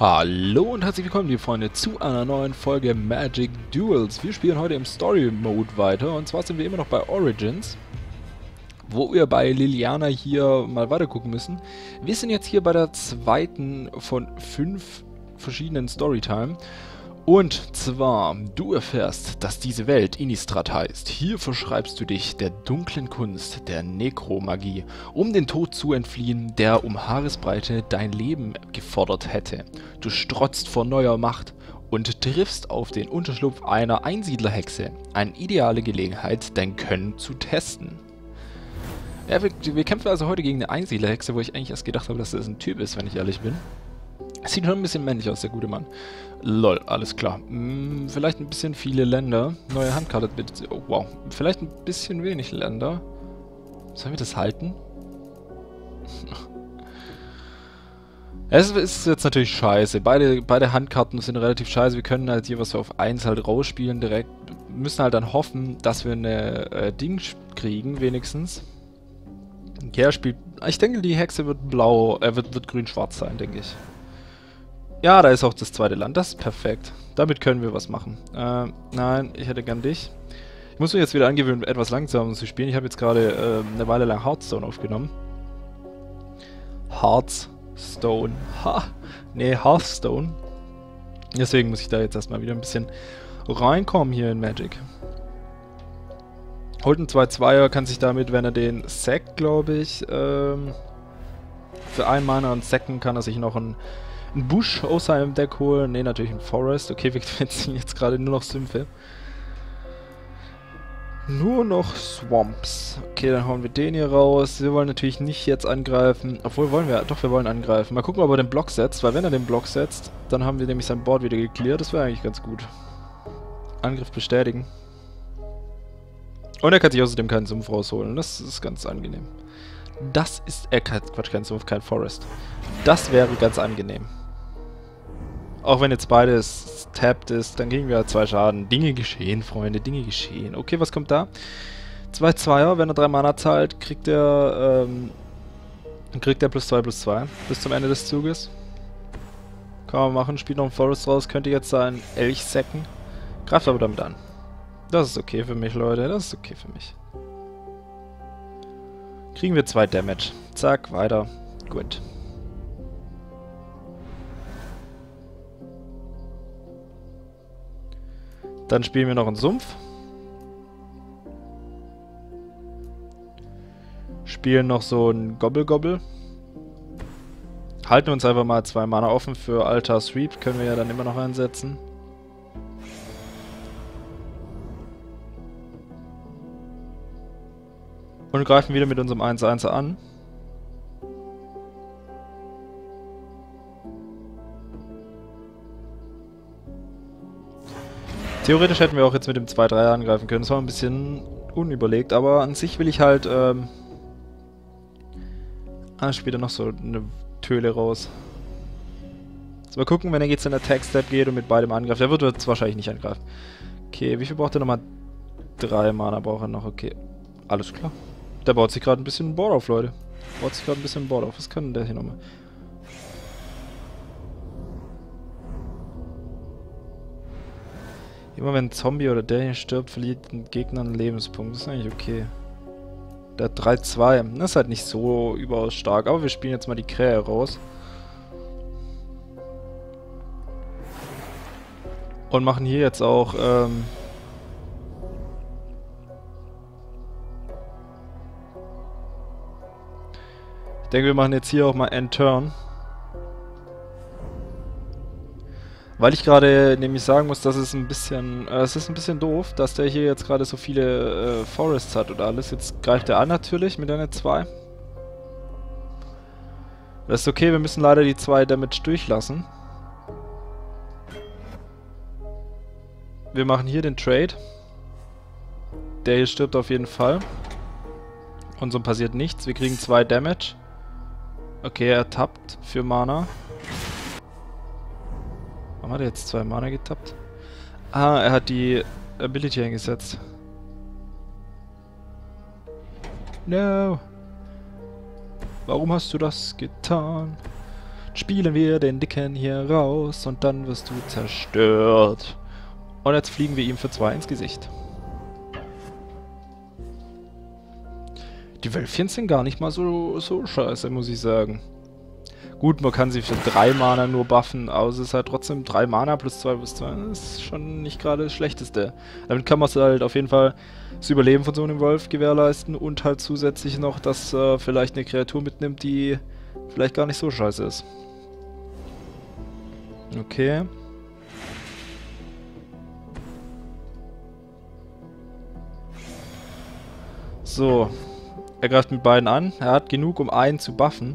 Hallo und herzlich willkommen, liebe Freunde, zu einer neuen Folge Magic Duels. Wir spielen heute im Story-Mode weiter und zwar sind wir immer noch bei Origins, wo wir bei Liliana hier mal weiter gucken müssen. Wir sind jetzt hier bei der zweiten von 5 verschiedenen Storytime. Und zwar, du erfährst, dass diese Welt Innistrad heißt. Hier verschreibst du dich der dunklen Kunst der Nekromagie, um den Tod zu entfliehen, der um Haaresbreite dein Leben gefordert hätte. Du strotzt vor neuer Macht und triffst auf den Unterschlupf einer Einsiedlerhexe. Eine ideale Gelegenheit, dein Können zu testen. Ja, wir kämpfen also heute gegen eine Einsiedlerhexe, wo ich eigentlich erst gedacht habe, dass das ein Typ ist, wenn ich ehrlich bin. Sieht schon ein bisschen männlich aus, der gute Mann. Lol, alles klar. Vielleicht ein bisschen viele Länder. Neue Handkarte bitte. Oh, wow. Vielleicht ein bisschen wenig Länder. Sollen wir das halten? Es ist jetzt natürlich scheiße. Beide Handkarten sind relativ scheiße. Wir können halt hier was auf 1 halt rausspielen direkt. Wir müssen halt dann hoffen, dass wir eine Ding kriegen, wenigstens. Okay, er spielt... Ich denke, die Hexe wird blau... wird grün-schwarz sein, denke ich. Ja, da ist auch das zweite Land. Das ist perfekt. Damit können wir was machen. Nein, ich hätte gern dich. Ich muss mich jetzt wieder angewöhnen, etwas langsamer zu spielen. Ich habe jetzt gerade eine Weile lang Hearthstone aufgenommen. Hearthstone. Nee, Hearthstone. Deswegen muss ich da jetzt erstmal wieder ein bisschen reinkommen hier in Magic. Holt einen 2-2er, kann sich damit, wenn er den sackt, glaube ich, für 1 Mana und sacken kann er sich noch einen Busch aus seinem Deck holen. Ne, natürlich ein Forest. Okay, wir ziehen jetzt gerade nur noch Sümpfe. Nur noch Swamps. Okay, dann hauen wir den hier raus. Wir wollen natürlich nicht jetzt angreifen. Obwohl, wollen wir... Doch, wir wollen angreifen. Mal gucken, ob er den Block setzt. Weil wenn er den Block setzt, dann haben wir nämlich sein Board wieder geklärt. Das wäre eigentlich ganz gut. Angriff bestätigen. Und er kann sich außerdem keinen Sumpf rausholen. Das ist ganz angenehm. Das ist... Quatsch, kein Sumpf, kein Forest. Das wäre ganz angenehm. Auch wenn jetzt beides tapped ist, dann kriegen wir halt 2 Schaden. Dinge geschehen, Freunde, Dinge geschehen. Okay, was kommt da? 2-2er, wenn er 3 Mana zahlt, kriegt er +2/+2 bis zum Ende des Zuges. Kann man machen, spielt noch ein Forest raus, könnte jetzt sein Elch sacken. Greift aber damit an. Das ist okay für mich, Leute, das ist okay für mich. Kriegen wir 2 Damage. Zack, weiter. Gut. Dann spielen wir noch einen Sumpf. Spielen noch so einen Gobble-Gobble. Halten uns einfach mal 2 Mana offen für Altar Sweep. Können wir ja dann immer noch einsetzen. Und greifen wieder mit unserem 1-1er an. Theoretisch hätten wir auch jetzt mit dem 2-3 angreifen können. Das war ein bisschen unüberlegt, aber an sich will ich halt, später noch so eine Töle raus. Jetzt mal gucken, wenn er jetzt in Attack Step geht und mit beidem angreift. Der wird jetzt wahrscheinlich nicht angreifen. Okay, wie viel braucht er nochmal? 3 Mana braucht er noch, okay. Alles klar. Der baut sich gerade ein bisschen ein Board auf, Leute. Baut sich gerade ein bisschen ein Board auf. Was kann denn der hier nochmal? Immer wenn ein Zombie oder der hier stirbt, verliert ein Gegner einen Lebenspunkt. Das ist eigentlich okay. Der hat 3-2. Das ist halt nicht so überaus stark. Aber wir spielen jetzt mal die Krähe raus. Und machen hier jetzt auch, ich denke, wir machen jetzt hier auch mal End-Turn. Weil ich gerade nämlich sagen muss, dass es ein bisschen doof, dass der hier jetzt gerade so viele Forests hat oder alles. Jetzt greift er an natürlich mit einer 2. Das ist okay, wir müssen leider die 2 Damage durchlassen. Wir machen hier den Trade. Der hier stirbt auf jeden Fall. Und so passiert nichts. Wir kriegen 2 Damage. Okay, er tappt für Mana. Warum hat er jetzt 2 Mana getappt? Ah, er hat die Ability eingesetzt. No. Warum hast du das getan? Spielen wir den Dicken hier raus und dann wirst du zerstört. Und jetzt fliegen wir ihm für 2 ins Gesicht. Die Wölfchen sind gar nicht mal so scheiße, muss ich sagen. Gut, man kann sie für 3 Mana nur buffen, aber es ist halt trotzdem 3 Mana plus 2 plus 2. Das ist schon nicht gerade das Schlechteste. Damit kann man es halt auf jeden Fall das Überleben von so einem Wolf gewährleisten und halt zusätzlich noch, dass vielleicht eine Kreatur mitnimmt, die vielleicht gar nicht so scheiße ist. Okay. So. Er greift mit beiden an. Er hat genug, um einen zu buffen.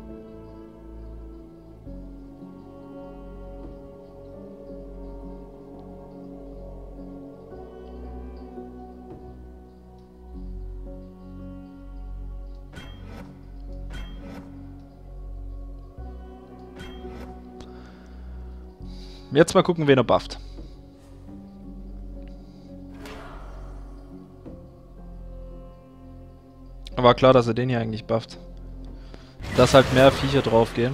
Jetzt mal gucken, wen er bufft. War klar, dass er den hier eigentlich bufft. Dass halt mehr Viecher draufgehen.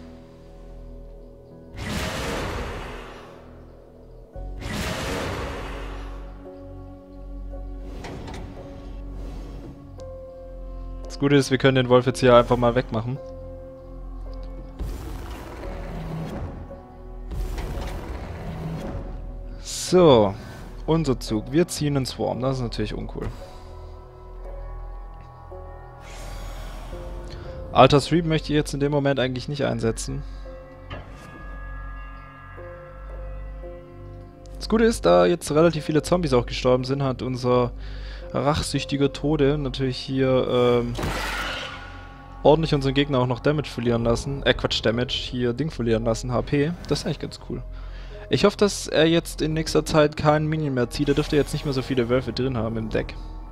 Das Gute ist, wir können den Wolf jetzt hier einfach mal wegmachen. So, unser Zug. Wir ziehen einen Swarm. Das ist natürlich uncool. Alter Stream möchte ich jetzt in dem Moment eigentlich nicht einsetzen. Das Gute ist, da jetzt relativ viele Zombies auch gestorben sind, hat unser rachsüchtiger Tode natürlich hier ordentlich unseren Gegner auch noch Damage verlieren lassen. Quatsch, Damage, hier Ding verlieren lassen, HP. Das ist eigentlich ganz cool. Ich hoffe, dass er jetzt in nächster Zeit keinen Minion mehr zieht. Er dürfte jetzt nicht mehr so viele Wölfe drin haben im Deck.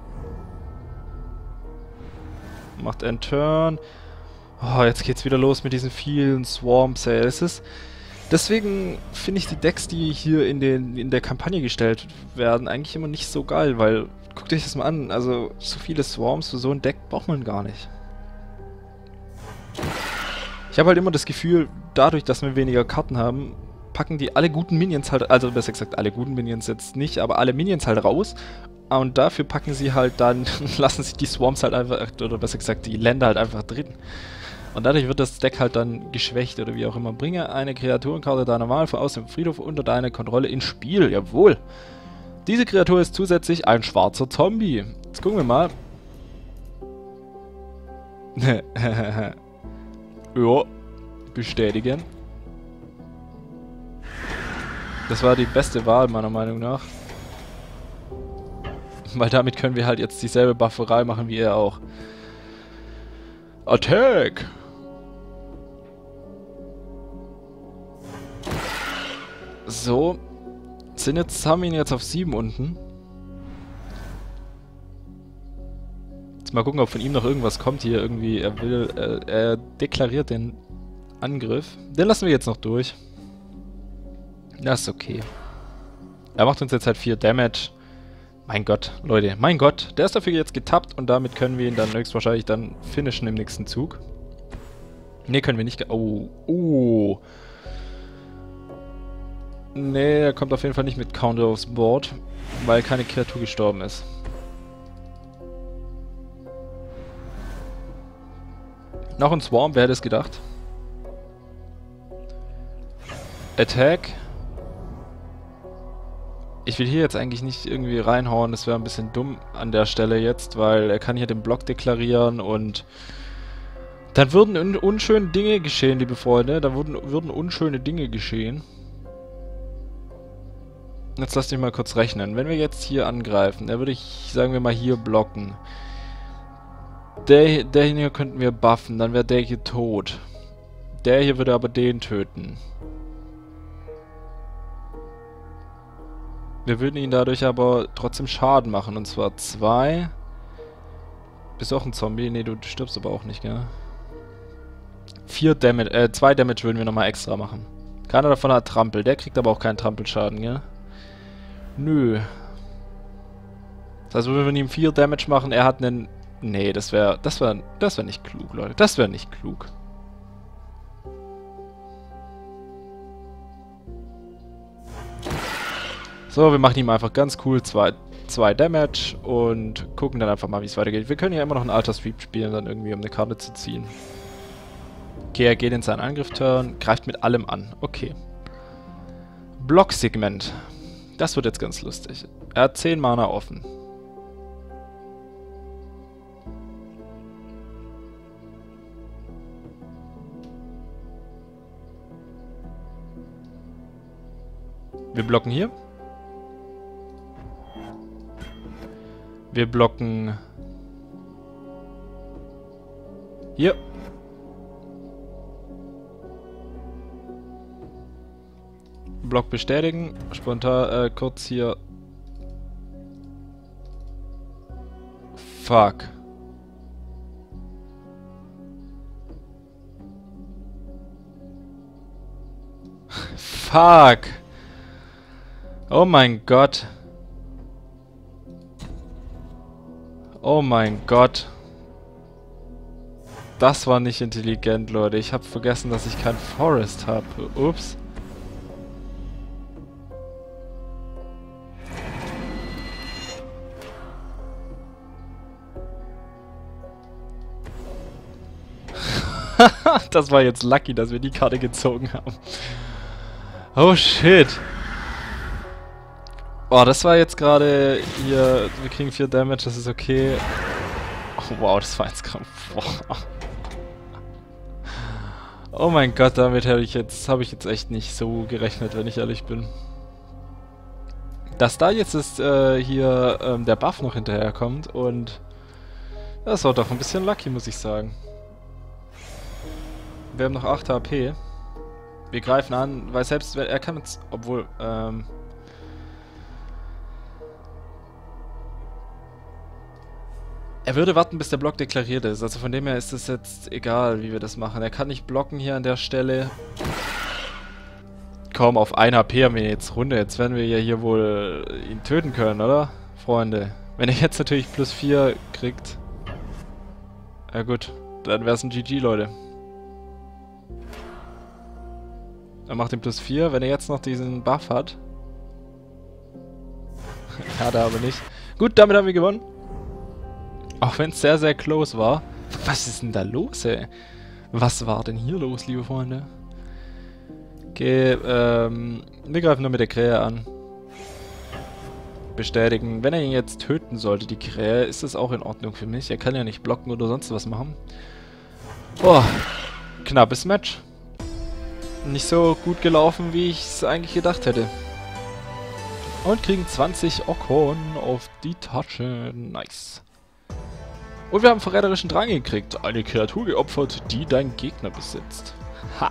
Macht einen Turn. Oh, jetzt geht's wieder los mit diesen vielen Swarms, ey. Deswegen finde ich die Decks, die hier in der Kampagne gestellt werden, eigentlich immer nicht so geil, weil, guckt euch das mal an, also so viele Swarms für so ein Deck braucht man gar nicht. Ich habe halt immer das Gefühl, dadurch, dass wir weniger Karten haben, packen die alle guten Minions halt, also besser gesagt alle guten Minions jetzt nicht, aber alle Minions halt raus. Und dafür packen sie halt dann, lassen sich die Swarms halt einfach, oder besser gesagt die Länder halt einfach drin. Und dadurch wird das Deck halt dann geschwächt oder wie auch immer. Bringe eine Kreaturenkarte deiner Wahl aus dem Friedhof unter deine Kontrolle ins Spiel. Jawohl. Diese Kreatur ist zusätzlich ein schwarzer Zombie. Jetzt gucken wir mal. Ja. Bestätigen. Das war die beste Wahl meiner Meinung nach. Weil damit können wir halt jetzt dieselbe Bufferei machen wie er auch. Attack! So. Haben wir ihn jetzt auf 7 unten. Jetzt mal gucken, ob von ihm noch irgendwas kommt hier irgendwie. Er deklariert den Angriff. Den lassen wir jetzt noch durch. Das ist okay. Er macht uns jetzt halt 4 Damage. Mein Gott, Leute, mein Gott. Der ist dafür jetzt getappt und damit können wir ihn dann höchstwahrscheinlich dann finishen im nächsten Zug. Ne, können wir nicht. Oh. Ne, er kommt auf jeden Fall nicht mit Counter aufs Board, weil keine Kreatur gestorben ist. Noch ein Swarm, wer hätte es gedacht? Attack. Ich will hier jetzt eigentlich nicht irgendwie reinhauen, das wäre ein bisschen dumm an der Stelle jetzt, weil er kann hier den Block deklarieren und dann würden unschöne Dinge geschehen, liebe Freunde. Da würden unschöne Dinge geschehen. Jetzt lasst mich mal kurz rechnen. Wenn wir jetzt hier angreifen, dann würde ich, sagen wir mal, hier blocken. Der hier könnten wir buffen, dann wäre der hier tot. Der hier würde aber den töten. Wir würden ihn dadurch aber trotzdem Schaden machen, und zwar 2. Bist du auch ein Zombie? Ne, du stirbst aber auch nicht, gell? 4 Damage, 2 Damage würden wir nochmal extra machen. Keiner davon hat Trampel, der kriegt aber auch keinen Trampelschaden, gell? Nö. Das heißt, wenn wir ihm 4 Damage machen, er hat einen... Nee, das wär nicht klug, Leute. Das wäre nicht klug. So, wir machen ihm einfach ganz cool 2 Damage und gucken dann einfach mal, wie es weitergeht. Wir können ja immer noch einen Alter Sweep spielen, dann irgendwie, um eine Karte zu ziehen. Okay, er geht in seinen Angriff-Turn, greift mit allem an. Okay. Blocksegment. Das wird jetzt ganz lustig. Er hat 10 Mana offen. Wir blocken hier. Wir blocken hier. Block bestätigen. Spontan kurz hier. Fuck. Fuck. Oh mein Gott. Oh mein Gott. Das war nicht intelligent, Leute. Ich habe vergessen, dass ich kein Forest habe. Ups. Das war jetzt lucky, dass wir die Karte gezogen haben. Oh shit. Oh, das war jetzt gerade hier. Wir kriegen 4 Damage, das ist okay. Oh, wow, das war jetzt gerade. Oh mein Gott, damit habe ich jetzt echt nicht so gerechnet, wenn ich ehrlich bin. Dass da jetzt ist, hier der Buff noch hinterherkommt und das war doch ein bisschen lucky, muss ich sagen. Wir haben noch 8 HP. Wir greifen an, weil selbst er kann jetzt, obwohl, er würde warten, bis der Block deklariert ist. Also von dem her ist es jetzt egal, wie wir das machen. Er kann nicht blocken hier an der Stelle. Kaum auf 1 HP haben wir jetzt runter. Jetzt werden wir ja hier wohl ihn töten können, oder? Freunde. Wenn er jetzt natürlich plus 4 kriegt. Ja gut, dann wäre es ein GG, Leute. Er macht den plus 4, wenn er jetzt noch diesen Buff hat. Hat er aber nicht. Gut, damit haben wir gewonnen. Auch wenn es sehr, sehr close war. Was ist denn da los, ey? Was war denn hier los, liebe Freunde? Okay, wir greifen nur mit der Krähe an. Bestätigen. Wenn er ihn jetzt töten sollte, die Krähe, ist das auch in Ordnung für mich. Er kann ja nicht blocken oder sonst was machen. Oh, knappes Match. Nicht so gut gelaufen, wie ich es eigentlich gedacht hätte. Und kriegen 20 Okorn auf die Tasche. Nice. Und wir haben verräterischen Drang gekriegt. Eine Kreatur geopfert, die dein Gegner besitzt. Ha!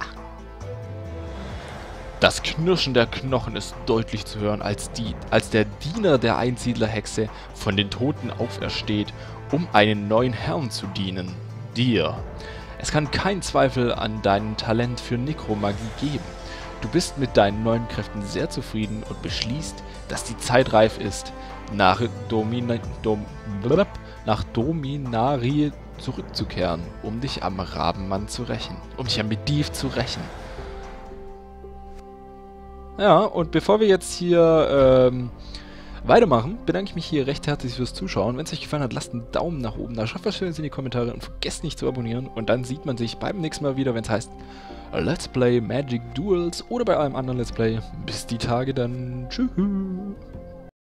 Das Knirschen der Knochen ist deutlich zu hören, als der Diener der Einsiedlerhexe von den Toten aufersteht, um einen neuen Herrn zu dienen. Dir. Es kann kein Zweifel an deinem Talent für Nekromagie geben. Du bist mit deinen neuen Kräften sehr zufrieden und beschließt, dass die Zeit reif ist, nach Dominarie zurückzukehren, um dich am Rabenmann zu rächen. Um dich am Mediv zu rächen. Ja, und bevor wir jetzt hier weitermachen, bedanke ich mich hier recht herzlich fürs Zuschauen. Wenn es euch gefallen hat, lasst einen Daumen nach oben da, schreibt was Schönes in die Kommentare und vergesst nicht zu abonnieren. Und dann sieht man sich beim nächsten Mal wieder, wenn es heißt Let's Play Magic Duels oder bei einem anderen Let's Play. Bis die Tage dann. Tschüss.